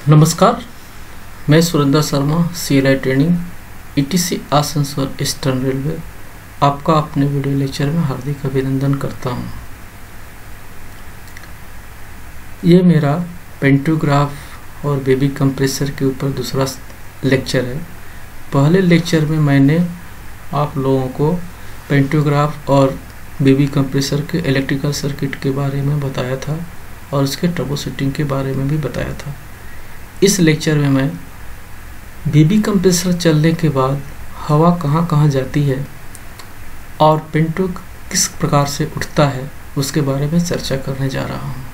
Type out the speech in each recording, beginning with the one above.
नमस्कार, मैं Surendra Sharma CLI training ETC Asansol eastern railway आपका अपने वीडियो लेक्चर में हार्दिक अभिनंदन करता हूं। ये मेरा पेंटोग्राफ और बेबी कंप्रेसर के ऊपर दूसरा लेक्चर है। पहले लेक्चर में मैंने आप लोगों को पेंटोग्राफ और बेबी कंप्रेसर के इलेक्ट्रिकल सर्किट के बारे में बताया था और उसके ट्रबल शूटिंग के बारे में भी बताया था। इस लेक्चर में मैं बेबी कंप्रेसर चलने के बाद हवा कहाँ कहाँ जाती है और पेंटो किस प्रकार से उठता है उसके बारे में चर्चा करने जा रहा हूँ।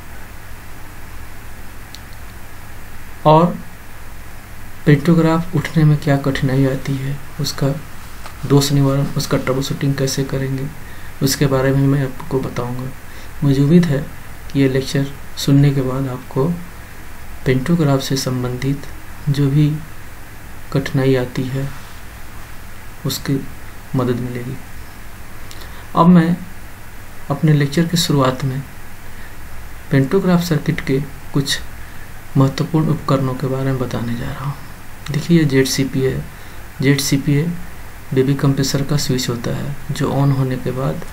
और पेंटोग्राफ उठने में क्या कठिनाई आती है, उसका दोष निवारण, उसका ट्रबल शूटिंग कैसे करेंगे, उसके बारे में मैं आपको बताऊंगा। मुझे उम्मीद है कि ये लेक्चर सुनने के बाद आपको पेंटोग्राफ से संबंधित जो भी कठिनाई आती है उसकी मदद मिलेगी। अब मैं अपने लेक्चर की शुरुआत में पेंटोग्राफ सर्किट के कुछ महत्वपूर्ण उपकरणों के बारे में बताने जा रहा हूँ। देखिए, ये ZCP है। ZCP बेबी कंप्रेसर का स्विच होता है जो ऑन होने के बाद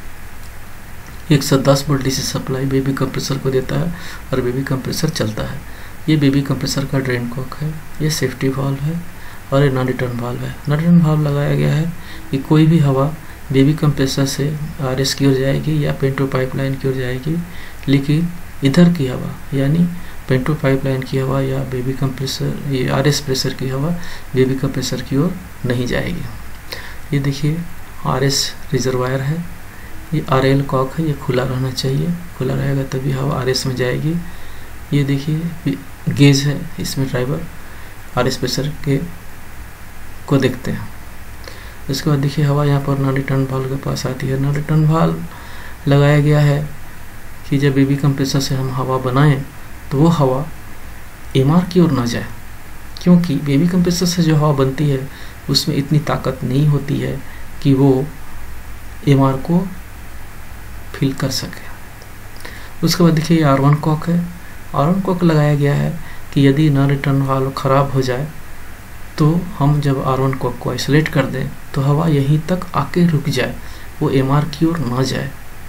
110 volt DC supply baby compressor को देता है और बेबी कंप्रेसर चलता है। ये बेबी कंप्रेसर का ड्रेन कॉक है, ये सेफ्टी वाल्व है और ये नॉन रिटर्न वाल्व है। नॉन रिटर्न वाल्व लगाया गया है कि कोई भी हवा बेबी कंप्रेसर से RS की ओर जाएगी या पेंटो पाइपलाइन की ओर जाएगी, लेकिन इधर की हवा यानी पेंटो पाइपलाइन की हवा या बेबी कंप्रेसर ये RS प्रेशर की हवा बेबी कंप्रेसर की ओर नहीं जाएगी। ये देखिए, RS रिजर्वायर है, ये RL कॉक है, ये खुला रहना चाहिए, खुला रहेगा तभी हवा RS में जाएगी। ये देखिए गेज है, इसमें ड्राइवर RS प्रेशर के को देखते हैं। इसके बाद देखिए हवा यहाँ पर नॉन रिटर्न वाल्व के पास आती है। नॉन रिटर्न वाल्व लगाया गया है कि जब बेबी कंप्रेसर से हम हवा बनाएं तो वो हवा MR की ओर ना जाए, क्योंकि बेबी कंप्रेसर से जो हवा बनती है उसमें इतनी ताकत नहीं होती है कि वो MR को फिल कर सके। उसके बाद देखिए R1 कॉक है। R1 कॉक लगाया गया है कि यदि नॉन रिटर्न वाल्व खराब हो जाए तो हम जब R1 कॉक को आइसोलेट कर दें तो हवा यहीं तक आके रुक जाए, वो MR की ओर ना जाए।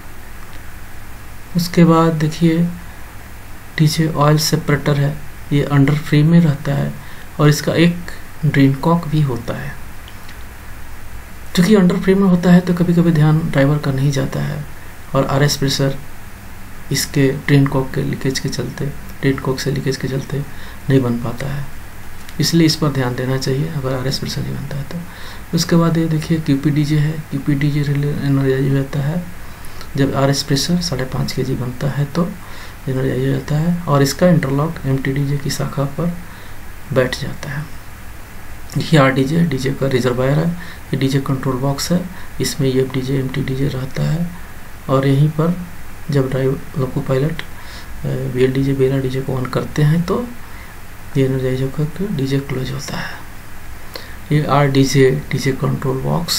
उसके बाद देखिए DJ ऑयल सेपरेटर है, ये अंडर फ्रेम में रहता है और इसका एक ड्रेन कॉक भी होता है। क्योंकि अंडर फ्रेम में होता है तो कभी कभी ध्यान ड्राइवर का नहीं जाता है और RS प्रेशर इसके ड्रेन कॉक के लीकेज के चलते, ड्रेन कॉक से लीकेज के चलते नहीं बन पाता है, इसलिए इस पर ध्यान देना चाहिए अगर RS प्रेशर नहीं बनता है तो। उसके बाद ये देखिए QPDJ है। QPDJ एनर्जाइज हो जाता है जब RS प्रेशर 5.5 kg बनता है तो एनर्जाइज हो जाता है और इसका इंटरलॉक MTDJ की शाखा पर बैठ जाता है। देखिए RDJ, DJ का रिजर्वायर है, ये DJ कंट्रोल बॉक्स है, इसमें FDJ MTDJ रहता है और यहीं पर जब ड्राइवर लोको पायलट VLDJ बेला DJ को ऑन करते हैं तो ये एनर्जाइज होकर DJ क्लोज होता है। ये RDJ DJ control box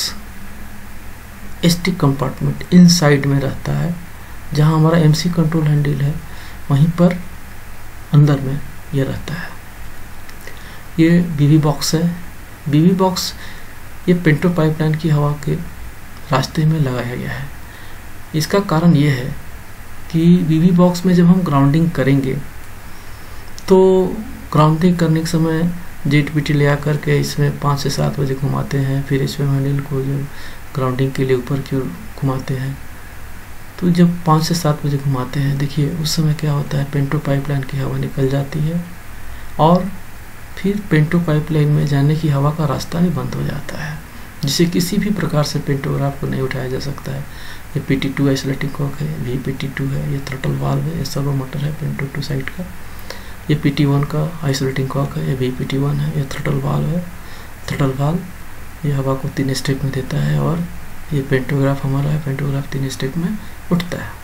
ST compartment inside में रहता है, जहां हमारा MC कंट्रोल हैंडल है वहीं पर अंदर में ये रहता है। ये BB बॉक्स है। BB बॉक्स ये पेंटो पाइपलाइन की हवा के रास्ते में लगाया गया है। इसका कारण ये है कि BB बॉक्स में जब हम ग्राउंडिंग करेंगे तो ग्राउंडिंग करने के समय JTPT ले आकर के इसमें 5 से 7 बजे घुमाते हैं, फिर इसमें हैंडल को जो ग्राउंडिंग के लिए ऊपर की ओर घुमाते हैं। तो जब 5 से 7 बजे घुमाते हैं, देखिए उस समय क्या होता है, पेंटो पाइपलाइन की हवा निकल जाती है और फिर पेंटो पाइपलाइन में जाने की हवा का रास्ता भी बंद हो जाता है, जिससे किसी भी प्रकार से पेंटोग्राफ को नहीं उठाया जा सकता है। ये PT2 आइसोलेटिंग कॉक है, VPT2 है, ये थ्रॉटल वाल्व है, ये सर्वो मोटर है पेंटो 2 साइड का। ये PT1 का आइसोलेटिंग कॉक है, ये VPT1 है, ये थ्रॉटल वाल्व है। थ्रॉटल वाल्व ये हवा को 3 स्टेप में देता है और ये पेंटोग्राफ हमारा है, पेंटोग्राफ 3 स्टेप में उठता है।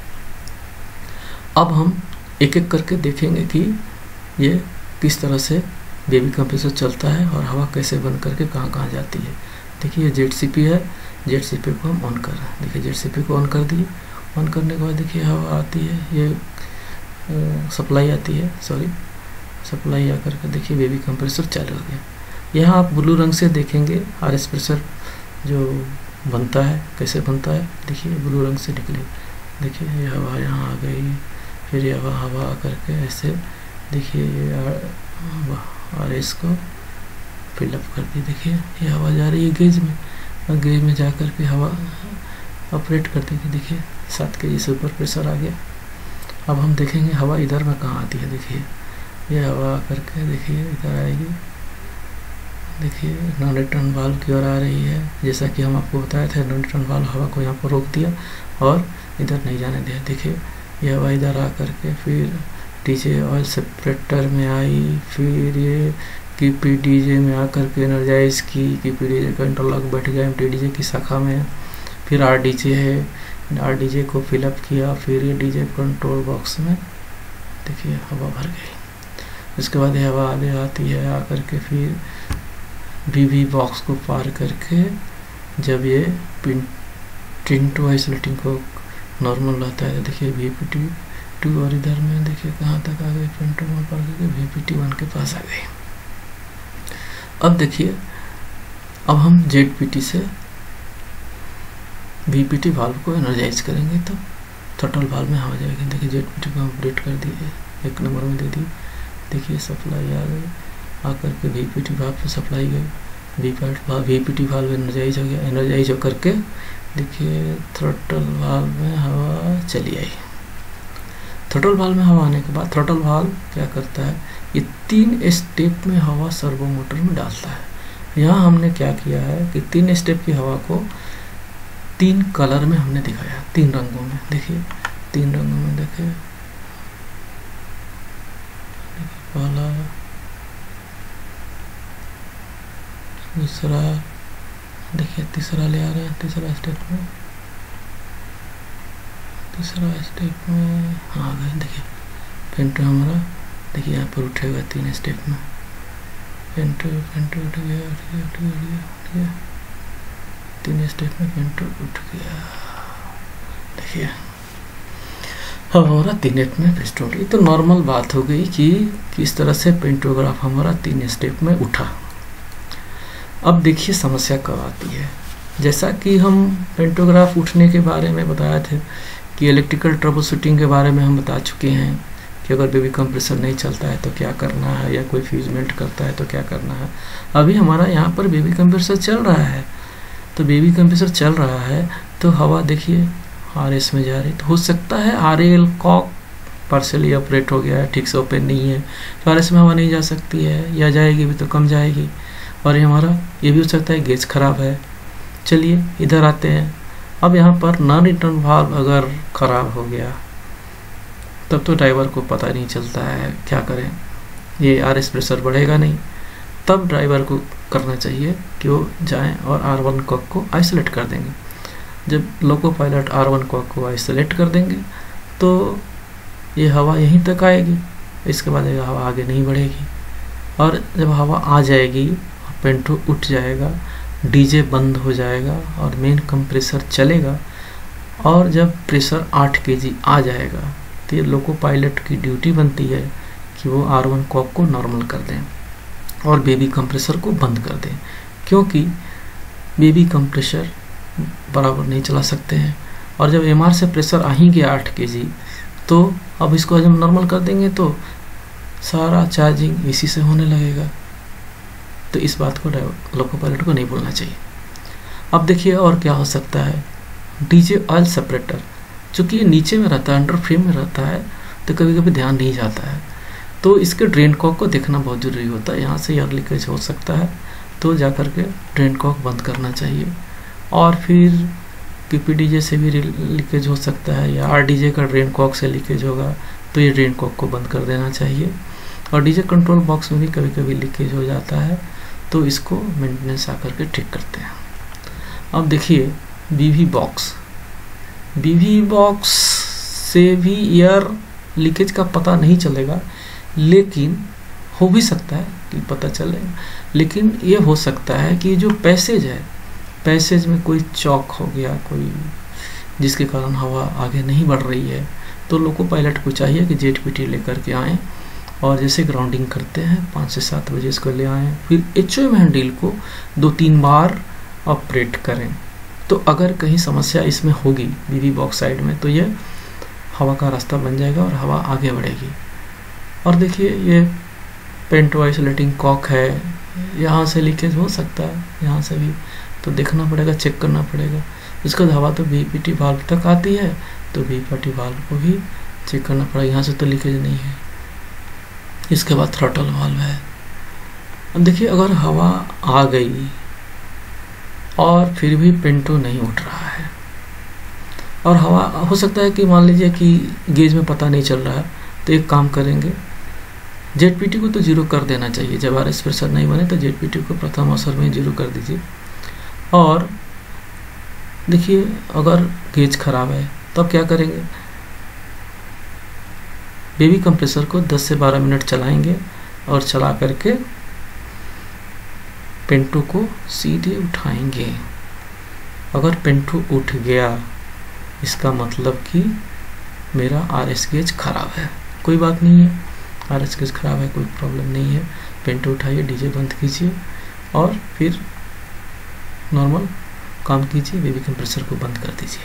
अब हम एक एक करके देखेंगे कि ये किस तरह से बेबी कंप्रेसर चलता है और हवा कैसे बन करके कहाँ कहाँ जाती है। देखिए ये ZCP है, ZCP को हम ऑन कर रहे हैं। देखिए ZCP को ऑन कर दिए। ऑन करने के बाद देखिए हवा आती है, ये सप्लाई आती है, सॉरी सप्लाई आकर के देखिए बेबी कंप्रेसर चालू हो गया। यहाँ आप ब्लू रंग से देखेंगे आरएस प्रेशर जो बनता है, कैसे बनता है देखिए, ब्लू रंग से निकले, देखिए ये हवा यहाँ आ गई, फिर ये हवा आकर के ऐसे देखिए ये आरएस को फिलअप कर दी, देखिए ये हवा जा रही है गेज में, और गेज में जा कर के हवा ऑपरेट कर देगी, देखिए 7 kg से ऊपर प्रेशर आ गया। अब हम देखेंगे हवा इधर में कहाँ आती है, देखिए ये हवा आकर के देखिए इधर आएगी, देखिए नॉन रिटर्न वाल्व की ओर आ रही है। जैसा कि हम आपको बताए थे, नॉन रिटर्न वाल्व हवा को यहाँ पर रोक दिया और इधर नहीं जाने दिया। देखिए ये हवा इधर आ करके फिर डीजे ऑयल सेपरेटर में आई, फिर ये KPDJ में आकर के एनर्जाइज की, KPDJ का इंटरलॉक बैठ गया MTDJ की शाखा में, फिर RDJ है, RDJ को फिलअप किया, फिर ये डीजे कंट्रोल बॉक्स में देखिए हवा भर गई। उसके बाद ये हवा आगे आती है, आकर के फिर VV बॉक्स को पार करके जब ये पिन टू आइसोलेटिंग को नॉर्मल रहता है, देखिए VPT2 और इधर में देखिए कहाँ तक आ गए, पिन टू में पार करके VPT1 के पास आ गए। अब देखिए अब हम ZPT से VPT वाल्व को एनर्जाइज करेंगे तो थ्रॉटल वाल्व में हवा जाएगी। देखिए ZPT को अपडेट कर दिए, 1 नंबर में दे दी, देखिए सप्लाई आ गई, आकर के VPT वाल्व पे सप्लाई गई, VPT वाल्व एनर्जाइज हो गया, एनर्जाइज होकर के देखिए थ्रॉटल वाल्व में हवा चली आई। थ्रॉटल वाल्व में हवा आने के बाद थ्रॉटल वाल्व क्या करता है, ये 3 स्टेप में हवा सर्वो मोटर में डालता है। यहाँ हमने क्या किया है कि 3 स्टेप की हवा को 3 कलर में हमने दिखाया, 3 रंगों में, देखिए 3 रंगों में देखिए, पहला, दूसरा, देखिए तीसरा ले आ रहे हैं, तीसरा स्टेप में आ गए, देखिए पेंटो हमारा देखिए यहाँ पर उठेगा 3 स्टेप में, पेंटो उठ गया, 3 स्टेप में पेंटो उठ गया, देखिए अब हमारा 3 स्टेप में पेंटो उठ गई। तो नॉर्मल बात हो गई कि किस तरह से पेंटोग्राफ हमारा 3 स्टेप में उठा। अब देखिए समस्या कब आती है, जैसा कि हम पेंटोग्राफ उठने के बारे में बताए थे कि इलेक्ट्रिकल ट्रबल शूटिंग के बारे में हम बता चुके हैं कि अगर बेबी कंप्रेसर नहीं चलता है तो क्या करना है, या कोई फ्यूज मेल्ट करता है तो क्या करना है। अभी हमारा यहाँ पर बेबी कंप्रेसर चल रहा है, तो बेबी कंप्रेसर चल रहा है तो हवा देखिए RS में जा रही, तो हो सकता है RL कॉक पार्शली ऑपरेट हो गया है, ठीक से ओपन नहीं है, तो RS में हवा नहीं जा सकती है, या जाएगी भी तो कम जाएगी, और ये हमारा ये भी हो सकता है गेज खराब है। चलिए इधर आते हैं, अब यहाँ पर नॉन रिटर्न वाल्व अगर खराब हो गया तब तो ड्राइवर को पता नहीं चलता है, क्या करें, ये RS प्रेशर बढ़ेगा नहीं, तब ड्राइवर को करना चाहिए कि वो जाएं और R1 कॉक को आइसोलेट कर देंगे। जब लोको पायलट R1 कॉक को आइसोलेट कर देंगे तो ये हवा यहीं तक आएगी, इसके बाद ये हवा आगे नहीं बढ़ेगी, और जब हवा आ जाएगी पेंटो उठ जाएगा, डीजे बंद हो जाएगा और मेन कंप्रेसर चलेगा, और जब प्रेशर 8 kg आ जाएगा तो ये लोको पायलट की ड्यूटी बनती है कि वो R1 कॉक को नॉर्मल कर दें और बेबी कंप्रेसर को बंद कर दें, क्योंकि बेबी कंप्रेसर बराबर नहीं चला सकते हैं, और जब MR से प्रेशर आ ही गया 8 kg तो अब इसको जब नॉर्मल कर देंगे तो सारा चार्जिंग इसी से होने लगेगा। तो इस बात को लोको पायलट को नहीं भूलना चाहिए। अब देखिए और क्या हो सकता है, डीजे ऑयल सेपरेटर, चूँकि ये नीचे में रहता है, अंडर फ्रेम में रहता है, तो कभी कभी ध्यान नहीं जाता है, तो इसके ड्रेन कॉक को देखना बहुत ज़रूरी होता है। यहाँ से एयर लीकेज हो सकता है, तो जाकर के ड्रेन कॉक बंद करना चाहिए, और फिर KPDJ से भी लीकेज हो सकता है, या RDJ का ड्रेन कॉक से लीकेज होगा तो ये ड्रेन कॉक को बंद कर देना चाहिए। और डीजे कंट्रोल बॉक्स में भी कभी कभी लीकेज हो जाता है, तो इसको मेंटेनेंस आकर के ठीक करते हैं। अब देखिए BV बॉक्स से भी एयर लीकेज का पता नहीं चलेगा, लेकिन हो भी सकता है कि पता चलेगा, लेकिन ये हो सकता है कि जो पैसेज है, पैसेज में कोई चौक हो गया, कोई जिसके कारण हवा आगे नहीं बढ़ रही है, तो लोको पायलट को चाहिए कि ZPT लेकर के आएँ और जैसे ग्राउंडिंग करते हैं 5 से 7 बजे इसको ले आएँ, फिर HOM हैंडल को 2-3 बार ऑपरेट करें। तो अगर कहीं समस्या इसमें होगी BB बॉक्स साइड में, तो ये हवा का रास्ता बन जाएगा और हवा आगे बढ़ेगी। और देखिए ये पेंटो आइसोलेटिंग कॉक है, यहाँ से लीकेज हो सकता है, यहाँ से भी, तो देखना पड़ेगा, चेक करना पड़ेगा। इसका हवा तो VPT वाल्व तक आती है, तो VPT वाल्व को भी चेक करना पड़ेगा, यहाँ से तो लीकेज नहीं है। इसके बाद थ्रॉटल वाल्व है। अब देखिए अगर हवा आ गई और फिर भी पेंटो नहीं उठ रहा है, और हवा हो सकता है कि मान लीजिए कि गेज में पता नहीं चल रहा है, तो एक काम करेंगे, ZPT को तो 0 कर देना चाहिए। जब RS प्रेशर नहीं बने तो ZPT को प्रथम अवसर में 0 कर दीजिए। और देखिए अगर गेज खराब है तो अब क्या करेंगे, बेबी कंप्रेसर को 10 से 12 मिनट चलाएंगे और चला करके पेंटो को सीधे उठाएंगे। अगर पेंटो उठ गया, इसका मतलब कि मेरा RS गेज खराब है। कोई बात नहीं है, RS गेज खराब है, कोई प्रॉब्लम नहीं है। पेंटो उठाइए, DJ बंद कीजिए और फिर नॉर्मल काम कीजिए, बेबी कंप्रेसर को बंद कर दीजिए।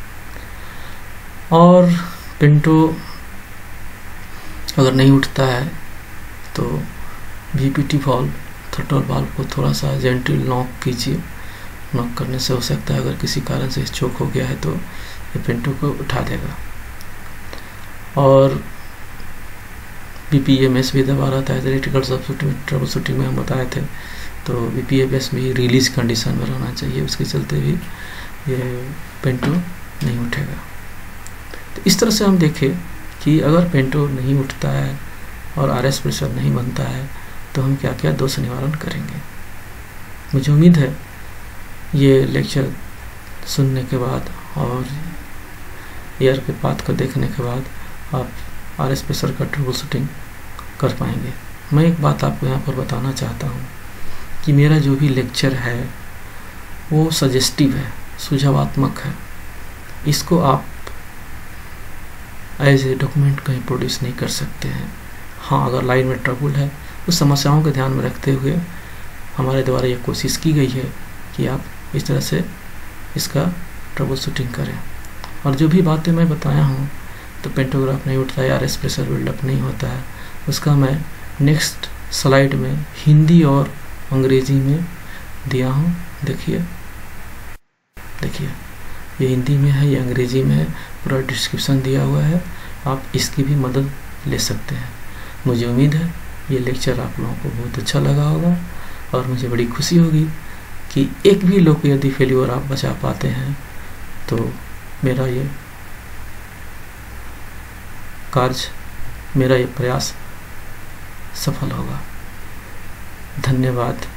और पेंटो अगर नहीं उठता है तो VPT वाल्व, थ्रॉटल वाल्व को थोड़ा सा जेंटल नॉक कीजिए। नॉक करने से हो सकता है अगर किसी कारण से चोक हो गया है तो ये पेंटो को उठा देगा। और BPMS भी दबा रहता है, इलेक्ट्रिकल ट्रबल शूटिंग में हम बताए थे, तो BPMS भी रिलीज कंडीशन में रहना चाहिए, उसके चलते भी ये पेंटो नहीं उठेगा। तो इस तरह से हम देखें कि अगर पेंटो नहीं उठता है और RS प्रेशर नहीं बनता है तो हम क्या क्या दोष निवारण करेंगे। मुझे उम्मीद है ये लेक्चर सुनने के बाद और एयर के पाथ को देखने के बाद आप RS प्रेशर का ट्रबल शूटिंग कर पाएंगे। मैं एक बात आपको यहाँ पर बताना चाहता हूँ कि मेरा जो भी लेक्चर है वो सजेस्टिव है, सुझावात्मक है। इसको आप एज ए डॉक्यूमेंट कहीं प्रोड्यूस नहीं कर सकते हैं। हाँ, अगर लाइन में ट्रबल है, उस समस्याओं को ध्यान में रखते हुए हमारे द्वारा ये कोशिश की गई है कि आप इस तरह से इसका ट्रबल शूटिंग करें। और जो भी बातें मैं बताया हूँ, तो पेंटोग्राफ नहीं उठता है, RS प्रेशर बिल्डअप नहीं होता है, उसका मैं नेक्स्ट स्लाइड में हिंदी और अंग्रेजी में दिया हूँ। देखिए ये हिंदी में है, ये अंग्रेजी में है, पूरा डिस्क्रिप्शन दिया हुआ है, आप इसकी भी मदद ले सकते हैं। मुझे उम्मीद है ये लेक्चर आप लोगों को बहुत अच्छा लगा होगा और मुझे बड़ी खुशी होगी कि एक भी लोग यदि फेल्योर आप बचा पाते हैं तो मेरा ये कार्य, मेरा ये प्रयास सफल होगा। धन्यवाद।